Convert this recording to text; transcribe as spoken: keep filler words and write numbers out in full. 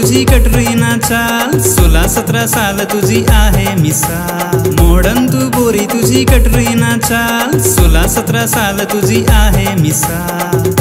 तुझी कटरीना चाल, सोळा सतरा साल तुझी आहे मिसाल। मॉडर्न तू गोरी तुझी कटरीना चाल, सोळा सतरा साल तुझी आहे मिसाल।